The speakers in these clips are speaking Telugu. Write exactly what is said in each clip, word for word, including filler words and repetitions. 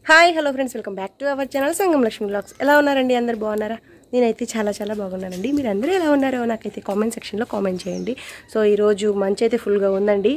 Hi hello friends, welcome back to our channel Sangam Lakshmi vlogs. ఎలా ఉన్నారండి? అందరు బాగున్నారా? నేనైతే చాలా చాలా బాగున్నానండి. మీరు అందరూ ఎలా ఉన్నారో నాకైతే కామెంట్ సెక్షన్లో కామెంట్ చేయండి. సో ఈరోజు మంచి అయితే ఫుల్గా ఉందండి.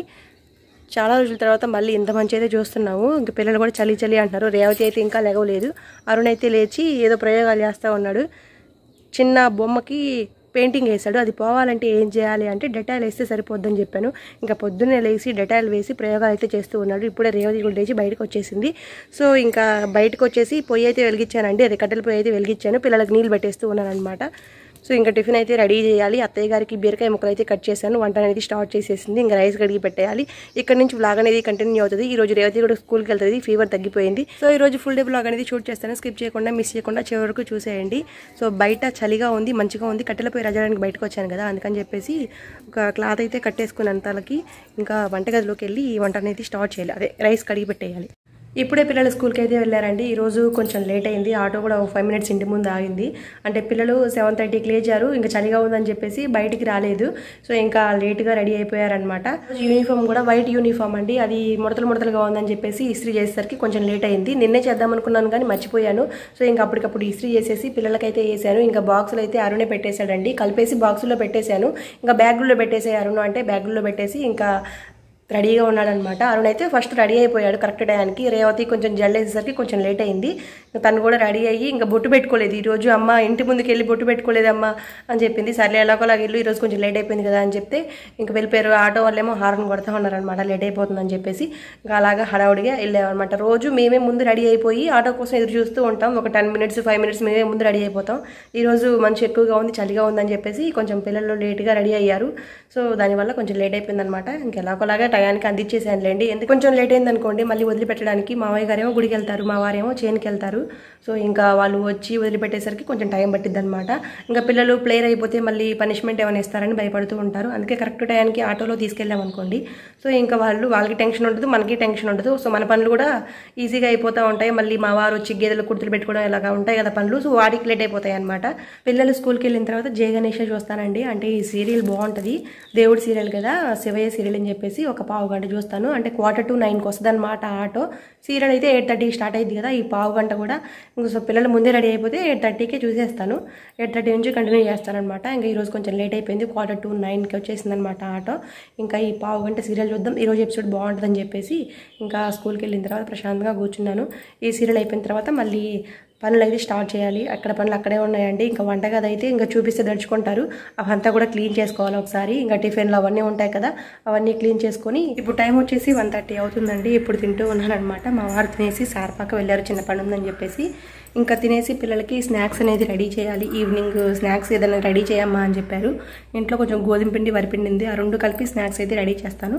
చాలా రోజుల తర్వాత మళ్ళీ ఇంత మంచి అయితే చూస్తున్నాము. ఇంకా పిల్లలు కూడా చలి చలి అంటున్నారు. రేవతి అయితే ఇంకా లేగలేదు. అరుణ్ అయితే లేచి ఏదో ప్రయోగాలు చేస్తూ ఉన్నాడు. చిన్న బొమ్మకి పెయింటింగ్ వేసాడు. అది పోవాలంటే ఏం చేయాలి అంటే డెటాయిల్ వేస్తే సరిపోద్దని చెప్పాను. ఇంకా పొద్దున్నే లేచి డెటాయిల్ వేసి ప్రయోగాలు అయితే చేస్తూ ఉన్నాడు. ఇప్పుడే రేవతి కూడా లేచి బయటకు వచ్చేసింది. సో ఇంకా బయటకు వచ్చేసి పొయ్యి అయితే వెలిగించానండి. అది కట్టెల పొయ్యి అయితే వెలిగించాను. పిల్లలకు నీళ్ళు పెట్టేస్తూ ఉన్నాను అనమాట. సో ఇంకా టిఫిన్ అయితే రెడీ చేయాలి. అత్తయ్య గారికి బీరకాయ ముక్కలు అయితే కట్ చేశాను. వంట అనేది స్టార్ట్ చేసేసింది. ఇంకా రైస్ కడిగి పెట్టేయాలి. ఇక్కడ నుంచి వ్లాగ్ అనేది కంటిన్యూ అవుతుంది. ఈ రోజు రేవతి కూడా స్కూల్కి వెళ్తుంది. ఫీవర్ తగ్గిపోయింది. సో ఈ రోజు ఫుల్ డే వ్లాగ్ అనేది షూట్ చేస్తాను. స్కిప్ చేయకుండా మిస్ చేయకుండా చివరి వరకు చూసేయండి. సో బయట చలిగా ఉంది, మంచిగా ఉంది. కట్టెలపై రజడానికి బయటకు వచ్చాను కదా, అందుకని చెప్పేసి ఒక క్లాత్ అయితే కట్టేసుకున్నాను తలకి. ఇంకా వంటగదిలోకి వెళ్ళి ఈ వంట అనేది స్టార్ట్ చేయాలి. అదే రైస్ కడిగి పెట్టేయాలి. ఇప్పుడే పిల్లలు స్కూల్కి అయితే వెళ్ళారండి. ఈరోజు కొంచెం లేట్ అయింది. ఆటో కూడా ఒక ఫైవ్ మినిట్స్ ఇంటి ముందు ఆగింది. అంటే పిల్లలు సెవెన్ థర్టీకి లేచారు. ఇంకా చలిగా ఉందని చెప్పేసి బయటికి రాలేదు. సో ఇంకా లేట్గా రెడీ అయిపోయారనమాట. యూనిఫామ్ కూడా వైట్ యూనిఫామ్ అండి. అది ముడతలు ముడతలుగా ఉందని చెప్పేసి ఇస్త్రీ చేసేసరికి కొంచెం లేట్ అయింది. నిన్నే చేద్దాం అనుకున్నాను కానీ మర్చిపోయాను. సో ఇంకా అప్పటికప్పుడు ఇస్త్రీ చేసేసి పిల్లలకైతే వేసాను. ఇంకా బాక్సులు అయితే అరుణే పెట్టేశాడండి. కలిపేసి బాక్సుల్లో పెట్టేశాను. ఇంకా బ్యాగుల్లో పెట్టేసే అరుణ్ అంటే బ్యాగుల్లో పెట్టేసి ఇంకా రెడీగా ఉన్నాడనమాట. అరుణ్ అయితే ఫస్ట్ రెడీ అయిపోయాడు కరెక్ట్ టైంకి. రేవతి కొంచెం జల్ వేసేసరికి కొంచెం లేట్ అయింది. తను కూడా రెడీ అయ్యి ఇంకా బొట్టు పెట్టుకోలేదు. ఈరోజు అమ్మ ఇంటి ముందుకు వెళ్ళి బొట్టు పెట్టుకోలేదమ్మా అని చెప్పింది. సర్లే ఎలాగోలాగా ఇల్లు ఈరోజు కొంచెం లేట్ అయిపోయింది కదా అని చెప్తే ఇంకా వెళ్ళిపోయారు. ఆటో వాళ్ళేమో హార్న్ కొడతా ఉన్నారనమాట లేట్ అయిపోతుందని చెప్పేసి. ఇంకా అలాగా హడావుడిగా వెళ్ళామన్నమాట. రోజు మేమే ముందు రెడీ అయిపోయి ఆటో కోసం ఎదురు చూస్తూ ఉంటాం. ఒక టెన్ మినిట్స్ ఫైవ్ మినిట్స్ మేమే ముందు రెడీ అయిపోతాం. ఈరోజు మంచి ఎక్కువగా ఉంది, చలిగా ఉందని చెప్పేసి కొంచెం పిల్లలు లేట్గా రెడీ అయ్యారు. సో దానివల్ల కొంచెం లేట్ అయిపోయింది అనమాట. ఇంకెలాగోలాగా టయానికి అందించేసానులేండి. ఎందుకు కొంచెం లేట్ అయింది అనుకోండి మళ్ళీ వదిలిపెట్టడానికి మావయ్య గారేమో గుడికి వెళ్తారు, మా వారేమో చేనుకి వెళ్తారు. సో ఇంకా వాళ్ళు వచ్చి వదిలిపెట్టేసరికి కొంచెం టైం పట్టిద్ది అనమాట. ఇంకా పిల్లలు ప్లేయర్ అయిపోతే మళ్ళీ పనిష్మెంట్ ఏమైనా ఇస్తారని భయపడుతూ ఉంటారు. అందుకే కరెక్ట్ టయానికి ఆటోలో తీసుకెళ్ళాం అనుకోండి. సో ఇంకా వాళ్ళు వాళ్ళకి టెన్షన్ ఉండదు, మనకి టెన్షన్ ఉండదు. సో మన పనులు కూడా ఈజీగా అయిపోతూ ఉంటాయి. మళ్ళీ మా వారు వచ్చి గేదెలు కుర్తులు పెట్టుకోవడం ఇలాగా ఉంటాయి కదా పనులు. సో వాటికి లేట్ అయిపోతాయి అనమాట. పిల్లలు స్కూల్కి వెళ్ళిన తర్వాత జయ గణేష చూస్తానండి. అంటే ఈ సీరియల్ బాగుంటుంది, దేవుడి సీరియల్ కదా, శివయ్య సీరియల్ అని చెప్పేసి ఒక పావు గంట చూస్తాను. అంటే క్వార్టర్ టు నైన్కి వస్తుంది అనమాట ఆటో. సీరియల్ అయితే ఎయిట్ థర్టీకి స్టార్ట్ అయింది కదా. ఈ పావు గంట కూడా ఇంకా సో పిల్లలు ముందే రెడీ అయిపోతే ఎయిట్ థర్టీకే చూసేస్తాను. ఎయిట్ థర్టీ నుంచి కంటిన్యూ చేస్తాను అనమాట. ఇంకా ఈరోజు కొంచెం లేట్ అయిపోయింది. క్వార్టర్ టు నైన్కి వచ్చేసింది అనమాట ఆటో. ఇంకా ఈ పావు గంట సీరియల్ చూద్దాం, ఈరోజు ఎపిసోడ్ బాగుంటుందని చెప్పేసి ఇంకా స్కూల్కి వెళ్ళిన తర్వాత ప్రశాంతంగా కూర్చున్నాను. ఈ సీరియల్ అయిపోయిన తర్వాత మళ్ళీ పనులు అయితే స్టార్ట్ చేయాలి. అక్కడ పనులు అక్కడే ఉన్నాయండి. ఇంకా వంటగది అయితే ఇంకా చూపిస్తే దడుచుకుంటారు. అవంతా కూడా క్లీన్ చేసుకోవాలి ఒకసారి. ఇంకా టిఫిన్లు అవన్నీ ఉంటాయి కదా, అవన్నీ క్లీన్ చేసుకొని ఇప్పుడు టైం వచ్చేసి వన్ థర్టీ అవుతుందండి. ఇప్పుడు తింటూ ఉన్నాను అనమాట. మా వారు తినేసి సార్పాక వెళ్ళారు, చిన్న పని ఉందని చెప్పేసి. ఇంకా తినేసి పిల్లలకి స్నాక్స్ అనేది రెడీ చేయాలి. ఈవినింగ్ స్నాక్స్ ఏదైనా రెడీ చేయమ్మా అని చెప్పారు. ఇంట్లో కొంచెం గోధుమ పిండి వరిపిండి ఉంది, ఆ రెండు కలిపి స్నాక్స్ అయితే రెడీ చేస్తాను.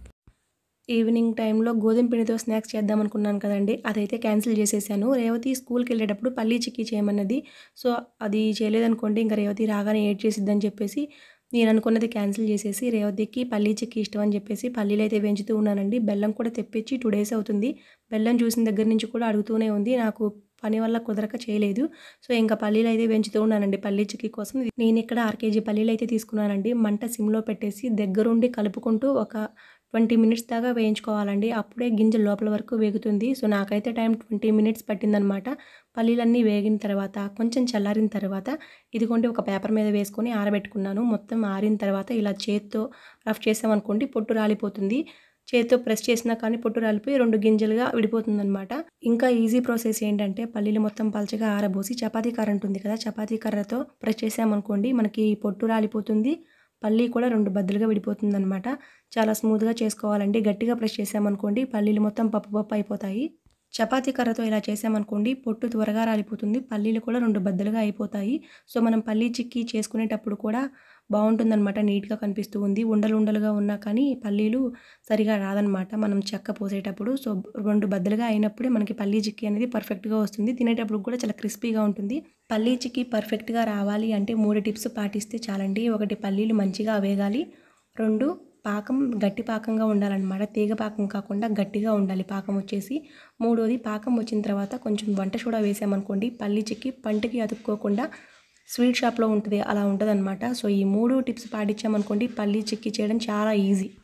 ఈవినింగ్ టైంలో గోధుమ పిండితో స్నాక్స్ చేద్దాం అనుకున్నాను కదండి, అదైతే క్యాన్సిల్ చేసేసాను. రేవతి స్కూల్కి వెళ్ళేటప్పుడు పల్లీ చిక్కీ చేయమన్నది. సో అది చేయలేదనుకోండి ఇంకా రేవతి రాగానే ఏడ్ చేసిద్దని చెప్పేసి నేను అనుకున్నది క్యాన్సిల్ చేసేసి రేవతికి పల్లీ చిక్కీ ఇష్టం అని చెప్పేసి పల్లీలు అయితే వేయించుతూ ఉన్నానండి. బెల్లం కూడా తెప్పించి టూ డేస్ అవుతుంది. బెల్లం చూసిన దగ్గర నుంచి కూడా అడుగుతూనే ఉంది. నాకు పని వల్ల కుదరక చేయలేదు. సో ఇంకా పల్లీలు అయితే వేయించుతూ ఉన్నానండి పల్లీ చిక్కీ కోసం. నేను ఇక్కడ ఆరు కేజీ పల్లీలు అయితే తీసుకున్నానండి. మంట సిమ్లో పెట్టేసి దగ్గరుండి కలుపుకుంటూ ఒక ట్వంటీ మినిట్స్ దాకా వేయించుకోవాలండి. అప్పుడే గింజ లోపల వరకు వేగుతుంది. సో నాకైతే టైం ట్వంటీ మినిట్స్ పట్టిందనమాట. పల్లీలన్నీ వేగిన తర్వాత కొంచెం చల్లారిన తర్వాత ఇదిగోండి ఒక పేపర్ మీద వేసుకొని ఆరబెట్టుకున్నాను. మొత్తం ఆరిన తర్వాత ఇలా చేత్తో రఫ్ చేసామనుకోండి పొట్టు రాలిపోతుంది. చేతితో ప్రెస్ చేసినా కానీ పొట్టు రాలిపోయి రెండు గింజలుగా విడిపోతుంది అనమాట. ఇంకా ఈజీ ప్రాసెస్ ఏంటంటే పల్లీలు మొత్తం పలచగా ఆరబోసి చపాతీ కర్ర ఉంటుంది కదా, చపాతీ కర్రతో ప్రెస్ చేసామనుకోండి మనకి పొట్టు రాలిపోతుంది. పల్లీ కూడా రెండు బద్దలుగా విడిపోతుంది అనమాట. చాలా స్మూత్గా చేసుకోవాలండి. గట్టిగా ప్రెస్ చేసామనుకోండి పల్లీలు మొత్తం పప్పు పప్పు అయిపోతాయి. చపాతీ కర్రతో ఇలా చేసామనుకోండి పొట్టు త్వరగా రాలిపోతుంది, పల్లీలు కూడా రెండు బద్దలుగా అయిపోతాయి. సో మనం పల్లీ చిక్కీ చేసుకునేటప్పుడు కూడా బాగుంటుందన్నమాట, నీట్గా కనిపిస్తూ ఉంది. ఉండలు ఉండలుగా ఉన్నా కానీ పల్లీలు సరిగా రాదనమాట మనం చెక్క పోసేటప్పుడు. సో రెండు బద్దలుగా అయినప్పుడే మనకి పల్లీ చిక్కీ అనేది పర్ఫెక్ట్గా వస్తుంది. తినేటప్పుడు కూడా చాలా క్రిస్పీగా ఉంటుంది. పల్లీ చిక్కీ పర్ఫెక్ట్గా రావాలి అంటే మూడు టిప్స్ పాటిస్తే చాలండి. ఒకటి, పల్లీలు మంచిగా వేగాలి. రెండు, పాకం గట్టి పాకంగా ఉండాలన్నమాట, తీగ పాకం కాకుండా గట్టిగా ఉండాలి పాకం వచ్చేసి. మూడోది, పాకం వచ్చిన తర్వాత కొంచెం వంట సోడా వేసామనుకోండి పల్లీ చిక్కీ పంటికి అతుక్కోకుండా స్వీట్ షాప్లో ఉంటుంది అలా ఉంటుంది అనమాట. సో ఈ మూడు టిప్స్ పాటించామనుకోండి పల్లీ చిక్కీ చేయడం చాలా ఈజీ.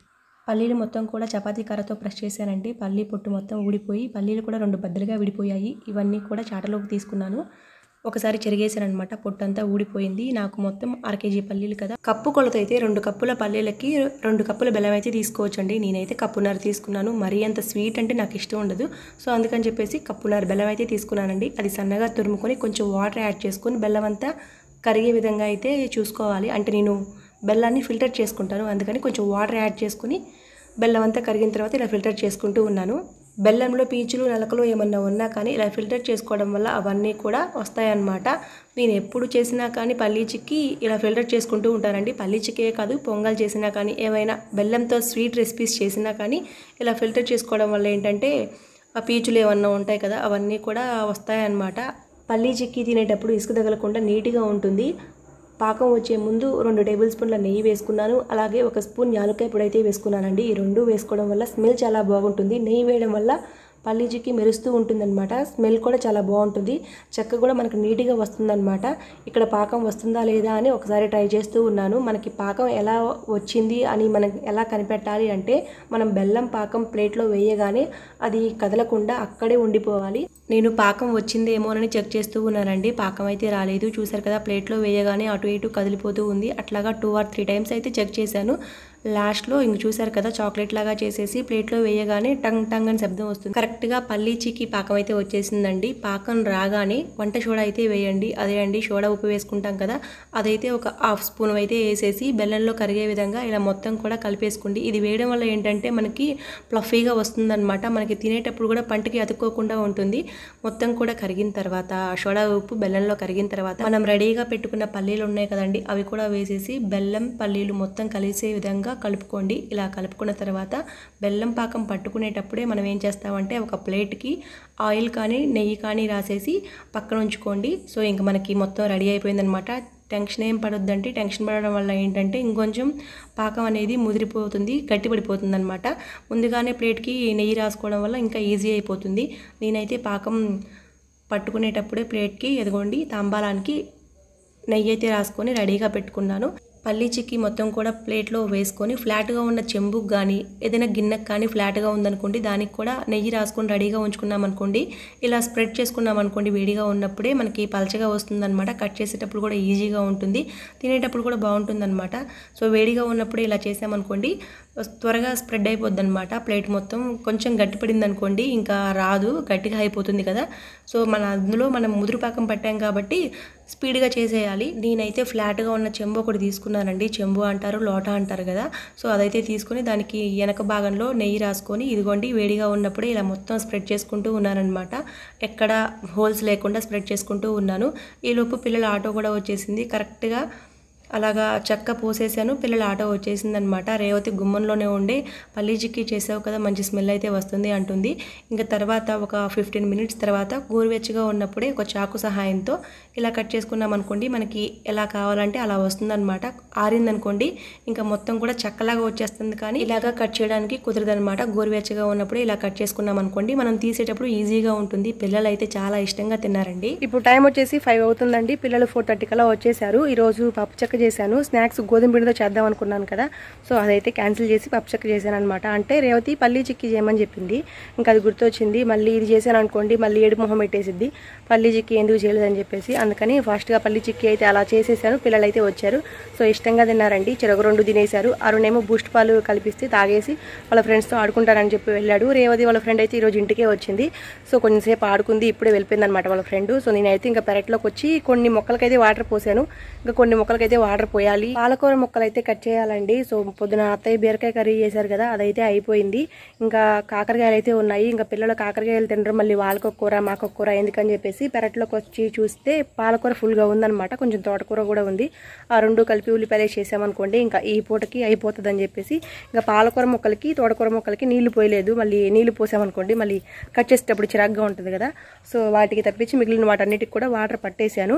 పల్లీలు మొత్తం కూడా చపాతీ కర్రతో ప్రెస్ చేశానండి. పల్లీ పొట్టు మొత్తం ఊడిపోయి పల్లీలు కూడా రెండు బద్దలుగా విడిపోయాయి. ఇవన్నీ కూడా చాటలోకి తీసుకున్నాను. ఒకసారి చెరిగేసాను అనమాట. పొట్టంతా ఊడిపోయింది. నాకు మొత్తం అర కేజీ పల్లీలు కదా. కప్పు కొలత అయితే రెండు కప్పుల పల్లీలకి రెండు కప్పుల బెల్లం అయితే తీసుకోవచ్చండి. నేనైతే కప్పున్నర తీసుకున్నాను. మరీ అంత స్వీట్ అంటే నాకు ఇష్టం ఉండదు. సో అందుకని చెప్పేసి కప్పున్నర బెల్లం అయితే తీసుకున్నానండి. అది సన్నగా తురుముకొని కొంచెం వాటర్ యాడ్ చేసుకొని బెల్లం అంతా కరిగే విధంగా అయితే చూసుకోవాలి. అంటే నేను బెల్లాన్ని ఫిల్టర్ చేసుకుంటాను. అందుకని కొంచెం వాటర్ యాడ్ చేసుకుని బెల్లం అంతా కరిగిన తర్వాత ఇలా ఫిల్టర్ చేసుకుంటూ ఉన్నాను. బెల్లంలో పీచులు నలకలు ఏమన్నా ఉన్నా కానీ ఇలా ఫిల్టర్ చేసుకోవడం వల్ల అవన్నీ కూడా వస్తాయన్నమాట. నేను ఎప్పుడు చేసినా కానీ పల్లీ చిక్కీ ఇలా ఫిల్టర్ చేసుకుంటూ ఉంటానండి. పల్లీ చిక్కే కాదు, పొంగల్ చేసినా కానీ ఏమైనా బెల్లంతో స్వీట్ రెసిపీస్ చేసినా కానీ ఇలా ఫిల్టర్ చేసుకోవడం వల్ల ఏంటంటే ఆ పీచులు ఏమన్నా ఉంటాయి కదా అవన్నీ కూడా వస్తాయన్నమాట. పల్లీ చిక్కీ తినేటప్పుడు ఇసుక తగలకుండా నీట్గా ఉంటుంది. పాకం వచ్చే ముందు రెండు టేబుల్ స్పూన్ల నెయ్యి వేసుకున్నాను. అలాగే ఒక స్పూన్ యాలక్కాయ పొడి అయితే వేసుకున్నానండి. ఈ రెండు వేసుకోవడం వల్ల స్మెల్ చాలా బాగుంటుంది. నెయ్యి వేయడం వల్ల పల్లీ చిక్కీ మెరుస్తూ ఉంటుందన్నమాట. స్మెల్ కూడా చాలా బాగుంటుంది. చెక్క కూడా మనకు నీట్గా వస్తుందన్నమాట. ఇక్కడ పాకం వస్తుందా లేదా అని ఒకసారి ట్రై చేస్తూ ఉన్నాను. మనకి పాకం ఎలా వచ్చింది అని మనం ఎలా కనిపెట్టాలి అంటే మనం బెల్లం పాకం ప్లేట్లో వేయగానే అది కదలకుండా అక్కడే ఉండిపోవాలి. నేను పాకం వచ్చిందేమోనని చెక్ చేస్తూ ఉన్నానండి. పాకం అయితే రాలేదు. చూసారు కదా, ప్లేట్లో వేయగానే అటు ఇటు కదిలిపోతూ ఉంది. అట్లాగా టూ ఆర్ త్రీ టైమ్స్ అయితే చెక్ చేశాను. లాస్ట్లో ఇంక చూసారు కదా, చాక్లెట్ లాగా చేసేసి ప్లేట్లో వేయగానే టంగ్ టంగ్ అని శబ్దం వస్తుంది. కరెక్ట్గా పల్లీ చిక్కీ పాకం అయితే వచ్చేసిందండి. పాకం రాగానే వంట సోడా అయితే వేయండి. అదే అండి సోడా ఉప్పు వేసుకుంటాం కదా, అదైతే ఒక హాఫ్ స్పూన్ అయితే వేసేసి బెల్లంలో కరిగే విధంగా ఇలా మొత్తం కూడా కలిపేసుకోండి. ఇది వేయడం వల్ల ఏంటంటే మనకి ఫ్లఫీగా వస్తుందన్నమాట. మనకి తినేటప్పుడు కూడా పంటికి అతుక్కోకుండా ఉంటుంది. మొత్తం కూడా కరిగిన తర్వాత సోడా ఉప్పు బెల్లంలో కరిగిన తర్వాత మనం రెడీగా పెట్టుకున్న పల్లీలు ఉన్నాయి కదండి, అవి కూడా వేసేసి బెల్లం పల్లీలు మొత్తం కలిసే విధంగా కలుపుకోండి. ఇలా కలుపుకున్న తర్వాత బెల్లం పాకం పట్టుకునేటప్పుడే మనం ఏం చేస్తామంటే ఒక ప్లేట్కి ఆయిల్ కానీ నెయ్యి కానీ రాసేసి పక్కన ఉంచుకోండి. సో ఇంక మనకి మొత్తం రెడీ అయిపోయిందనమాట. టెన్షన్ ఏం పడొద్దంటే టెన్షన్ పడడం వల్ల ఏంటంటే ఇంకొంచెం పాకం అనేది ముదిరిపోతుంది, గట్టిపడిపోతుంది అనమాట. ముందుగానే ప్లేట్కి నెయ్యి రాసుకోవడం వల్ల ఇంకా ఈజీ అయిపోతుంది. నేనైతే పాకం పట్టుకునేటప్పుడే ప్లేట్కి ఎదగోండి తాంబాలానికి నెయ్యి అయితే రాసుకొని రెడీగా పెట్టుకున్నాను. పల్లీ చిక్కీ మొత్తం కూడా ప్లేట్లో వేసుకొని ఫ్లాట్గా ఉన్న చెంబుకు కానీ ఏదైనా గిన్నెకు కానీ ఫ్లాట్గా ఉందనుకోండి, దానికి కూడా నెయ్యి రాసుకొని రెడీగా ఉంచుకున్నాం అనుకోండి. ఇలా స్ప్రెడ్ చేసుకున్నాం అనుకోండి, వేడిగా ఉన్నప్పుడే మనకి పలచగా వస్తుందన్నమాట. కట్ చేసేటప్పుడు కూడా ఈజీగా ఉంటుంది, తినేటప్పుడు కూడా బాగుంటుందన్నమాట. సో వేడిగా ఉన్నప్పుడే ఇలా చేసామనుకోండి త్వరగా స్ప్రెడ్ అయిపోద్ది అనమాట. ప్లేట్ మొత్తం కొంచెం గట్టిపడింది అనుకోండి ఇంకా రాదు, గట్టిగా అయిపోతుంది కదా. సో మన అందులో మనం ముదురు పాకం పట్టాం కాబట్టి స్పీడ్గా చేసేయాలి. నేనైతే ఫ్లాట్గా ఉన్న చెంబు ఒకటి తీసుకున్నానండి. చెంబు అంటారు, లోటా అంటారు కదా. సో అదైతే తీసుకొని దానికి వెనక భాగంలో నెయ్యి రాసుకొని ఇదిగోండి వేడిగా ఉన్నప్పుడే ఇలా మొత్తం స్ప్రెడ్ చేసుకుంటూ ఉన్నానమాట. ఎక్కడ హోల్స్ లేకుండా స్ప్రెడ్ చేసుకుంటూ ఉన్నాను. ఈలోపు పిల్లల ఆటో కూడా వచ్చేసింది. కరెక్ట్గా అలాగా చెక్క పోసేసాను, పిల్లల ఆటో వచ్చేసిందనమాట. రేవతి గుమ్మంలోనే ఉండే పల్లీ చిక్కీ చేసావు కదా, మంచి స్మెల్ అయితే వస్తుంది అంటుంది. ఇంకా తర్వాత ఒక ఫిఫ్టీన్ మినిట్స్ తర్వాత గోరువెచ్చగా ఉన్నప్పుడే ఒక చాకు సహాయంతో ఇలా కట్ చేసుకున్నాం అనుకోండి, మనకి ఎలా కావాలంటే అలా వస్తుందన్నమాట. ఆరిందనుకోండి ఇంకా మొత్తం కూడా చెక్కలాగా వచ్చేస్తుంది, కానీ ఇలాగా కట్ చేయడానికి కుదరదనమాట. గోరువెచ్చగా ఉన్నప్పుడే ఇలా కట్ చేసుకున్నాం అనుకోండి, మనం తీసేటప్పుడు ఈజీగా ఉంటుంది. పిల్లలు అయితే చాలా ఇష్టంగా తిన్నారండి. ఇప్పుడు టైం వచ్చేసి ఫైవ్ అవుతుందండి. పిల్లలు ఫోర్ థర్టీ కల్లా వచ్చేసారు. ఈరోజు పప్పు చెక్క చేశాను. స్నాక్స్ గోధుమ పిండితో చేద్దాం అనుకున్నాను కదా, సో అదైతే క్యాన్సిల్ చేసి పప్పు చెక్క చేశాను అనమాట. అంటే రేవతి పల్లీ చిక్కీ చేయమని చెప్పింది, ఇంకా అది గుర్తొచ్చింది. మళ్ళీ ఇది చేశాను అనుకోండి మళ్ళీ ఏడు మొహం పెట్టేసిద్ది, పల్లీ చిక్కీ ఎందుకు చేయలేదని చెప్పేసి. అందుకని ఫాస్ట్గా పల్లీ చిక్కీ అయితే అలా చేసేసాను. పిల్లలు అయితే వచ్చారు, సో ఇష్టంగా తిన్నారండి. చెరొక రెండు తినేశారు. అరుణేమో బూస్ట్ పాలు కలిపిస్తే తాగేసి వాళ్ళ ఫ్రెండ్స్తో ఆడుకుంటారని చెప్పి వెళ్ళాడు. రేవతి వాళ్ళ ఫ్రెండ్ అయితే ఈరోజు ఇంటికే వచ్చింది. సో కొంచెంసేపు ఆడుకుంది, ఇప్పుడే వెళ్ళిపోయింది అనమాట వాళ్ళ ఫ్రెండ్. సో నేనైతే ఇంకా పెరట్లోకి వచ్చి కొన్ని మొక్కలకైతే వాటర్ పోసాను, ఇంకా కొన్ని మొక్కలకైతే వాటర్ పోయాలి. పాలకూర మొక్కలు అయితే కట్ చేయాలండి. సో పొద్దున అత్తయ్య బీరకాయ కర్రీ చేశారు కదా, అదైతే అయిపోయింది. ఇంకా కాకరకాయలు అయితే ఉన్నాయి. ఇంకా పిల్లలు కాకరకాయలు తినరు, మళ్ళీ వాళ్ళకొక కూర మాకొక కూర ఎందుకని చెప్పేసి పెరట్లోకి వచ్చి చూస్తే పాలకూర ఫుల్గా ఉందన్నమాట. కొంచెం తోటకూర కూడా ఉంది. ఆ రెండు కలిపి ఉల్లిపాయలు చేసామనుకోండి ఇంకా ఈ పూటకి అయిపోతుంది అని చెప్పేసి ఇంకా పాలకూర మొక్కలకి తోటకూర మొక్కలకి నీళ్లు పోయలేదు. మళ్ళీ నీళ్లు పోసామనుకోండి మళ్ళీ కట్ చేసేటప్పుడు చిరాగ్గా ఉంటుంది కదా, సో వాటికి తప్పించి మిగిలిన వాటన్నిటికి కూడా వాటర్ పట్టేశాను.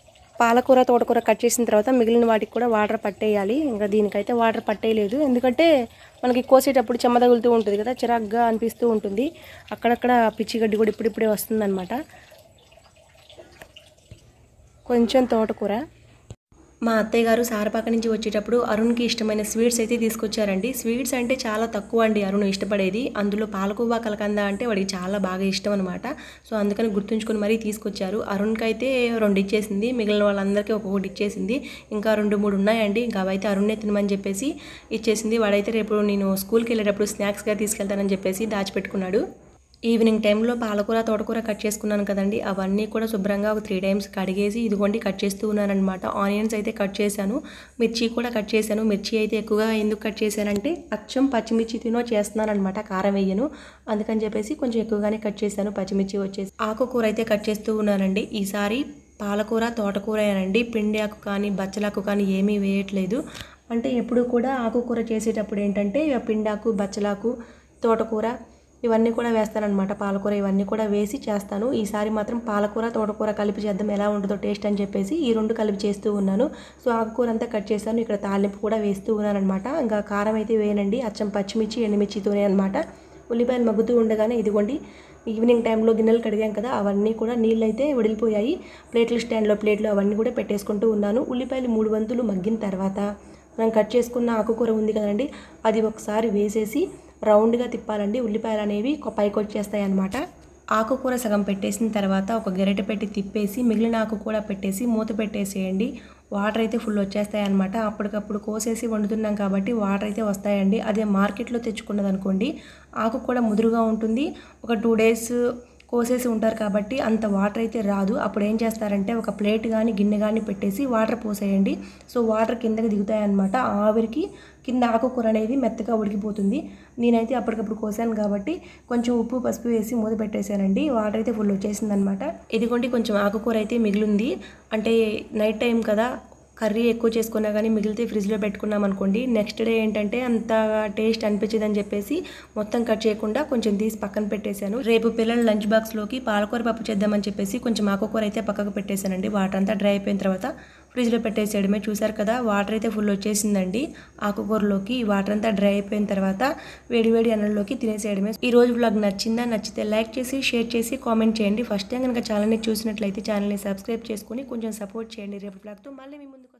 పాలకూర తోటకూర కట్ చేసిన తర్వాత మిగిలిన వాటికి కూడా వాటర్ పట్టేయాలి. ఇంకా దీనికైతే వాటర్ పట్టేయలేదు, ఎందుకంటే మనకి కోసేటప్పుడు చెమ్మ తగులుతూ ఉంటుంది కదా, చిరాగ్గా అనిపిస్తూ ఉంటుంది. అక్కడక్కడ పిచ్చిగడ్డి కూడా ఇప్పుడిప్పుడే వస్తుందన్నమాట. కొంచెం తోటకూర, మా అత్తయ్య గారు సారపాక నుంచి వచ్చేటప్పుడు అరుణ్కి ఇష్టమైన స్వీట్స్ అయితే తీసుకొచ్చారండి. స్వీట్స్ అంటే చాలా తక్కువ అండి అరుణ్ ఇష్టపడేది. అందులో పాలకోవా కలకంద అంటే వాడికి చాలా బాగా ఇష్టం అనమాట. సో అందుకని గుర్తుంచుకొని మరీ తీసుకొచ్చారు. అరుణ్కి అయితే రెండు ఇచ్చేసింది, మిగిలిన వాళ్ళందరికీ ఒక్కొక్కటి ఇచ్చేసింది. ఇంకా రెండు మూడు ఉన్నాయండి, ఇంకా అవైతే అరుణ్నే తినమని చెప్పేసి ఇచ్చేసింది. వాడైతే రేపు నేను స్కూల్కి వెళ్ళేటప్పుడు స్నాక్స్గా తీసుకెళ్తానని చెప్పేసి దాచిపెట్టుకున్నాడు. ఈవినింగ్ టైంలో పాలకూర తోటకూర కట్ చేసుకున్నాను కదండి, అవన్నీ కూడా శుభ్రంగా ఒక త్రీ టైమ్స్ కడిగేసి ఇదిగోండి కట్ చేస్తూ ఉన్నాను అనమాట. ఆనియన్స్ అయితే కట్ చేశాను, మిర్చి కూడా కట్ చేశాను. మిర్చి అయితే ఎక్కువగా ఎందుకు కట్ చేశానంటే అచ్చం పచ్చిమిర్చి తినో చేస్తున్నాను అనమాట, కారం వేయను, అందుకని చెప్పేసి కొంచెం ఎక్కువగానే కట్ చేశాను. పచ్చిమిర్చి వచ్చేసి ఆకుకూర అయితే కట్ చేస్తూ ఉన్నానండి. ఈసారి పాలకూర తోటకూర అనండి, పిండి ఆకు కానీ బచ్చలాకు కానీ ఏమీ వేయట్లేదు. అంటే ఎప్పుడు కూడా ఆకుకూర చేసేటప్పుడు ఏంటంటే పిండాకు బచ్చలాకు తోటకూర ఇవన్నీ కూడా వేస్తానన్నమాట. పాలకూర ఇవన్నీ కూడా వేసి చేస్తాను. ఈసారి మాత్రం పాలకూర తోటకూర కలిపి చేద్దాం ఎలా ఉంటుందో టేస్ట్ అని చెప్పేసి ఈ రెండు కలిపి చేస్తూ ఉన్నాను. సో ఆకుకూర అంతా కట్ చేశాను, ఇక్కడ తాలింపు కూడా వేస్తూ ఉన్నాను అనమాట. ఇంకా కారం అయితే వేయనండి, అచ్చం పచ్చిమిర్చి ఎండుమిర్చితోనే అనమాట. ఉల్లిపాయలు మగ్గుతూ ఉండగానే ఇదిగోండి ఈవినింగ్ టైంలో గిన్నెలు కడిగాం కదా, అవన్నీ కూడా నీళ్ళు అయితే వడిలిపోయాయి. ప్లేట్లు స్టాండ్లో ప్లేట్లు అవన్నీ కూడా పెట్టేసుకుంటూ ఉన్నాను. ఉల్లిపాయలు మూడు వంతులు మగ్గిన తర్వాత మనం కట్ చేసుకున్న ఆకుకూర ఉంది కదండి, అది ఒకసారి వేసేసి రౌండ్గా తిప్పాలండి. ఉల్లిపాయలు అనేవి పైకి వచ్చేస్తాయి అన్నమాట. ఆకుకూర సగం పెట్టేసిన తర్వాత ఒక గరిటె పెట్టి తిప్పేసి మిగిలిన ఆకు కూడా పెట్టేసి మూత పెట్టేసేయండి. వాటర్ అయితే ఫుల్ వచ్చేస్తాయి అన్నమాట. అప్పటికప్పుడు కోసేసి వండుతున్నాం కాబట్టి వాటర్ అయితే వస్తాయండి. అదే మార్కెట్లో తెచ్చుకున్నది అనుకోండి ఆకు కూడా ముదురుగా ఉంటుంది, ఒక టూ డేస్ కోసేసి ఉంటారు కాబట్టి అంత వాటర్ అయితే రాదు. అప్పుడు ఏం చేస్తారంటే ఒక ప్లేట్ కానీ గిన్నె కానీ పెట్టేసి వాటర్ పోసేయండి. సో వాటర్ కిందకి దిగుతాయన్నమాట, ఆవిరికి కింద ఆకుకూర అనేది మెత్తగా ఉడికిపోతుంది. నేనైతే అప్పటికప్పుడు కోసాను కాబట్టి కొంచెం ఉప్పు పసుపు వేసి మూత పెట్టేశానండి. వాటర్ అయితే ఫుల్ వచ్చేసిందనమాట. ఇదిగోండి కొంచెం ఆకుకూర అయితే మిగిలింది, అంటే నైట్ టైం కదా కర్రీ ఎక్కువ చేసుకున్నా కానీ మిగిలితే ఫ్రిడ్జ్లో పెట్టుకున్నాం అనుకోండి నెక్స్ట్ డే ఏంటంటే అంత టేస్ట్ అనిపించదని చెప్పేసి మొత్తం కట్ చేయకుండా కొంచెం తీసి పక్కన పెట్టేశాను. రేపు పిల్లల లంచ్ బాక్స్లోకి పాలకూర పప్పు చేద్దామని చెప్పేసి కొంచెం ఆకుకూర అయితే పక్కకు పెట్టేశానండి. వాటర్ అంతా డ్రై అయిపోయిన తర్వాత ఫ్రిడ్జ్లో పెట్టేసేయడమే. చూసారు కదా వాటర్ అయితే ఫుల్ వచ్చేసిందండి ఆకుకూరలోకి. వాటర్ అంతా డ్రై అయిపోయిన తర్వాత వేడి వేడి అన్నంలోకి తినేసేయడమే. ఈ రోజు వ్లాగ్ నచ్చిందా? నచ్చితే లైక్ చేసి షేర్ చేసి కామెంట్ చేయండి. ఫస్ట్ టైం కనుక ఛానల్ని చూసినట్లయితే ఛానల్ని సబ్స్క్రైబ్ చేసుకొని కొంచెం సపోర్ట్ చేయండి. రేపు వ్లాగ్తో మళ్ళీ మీ ముందుకు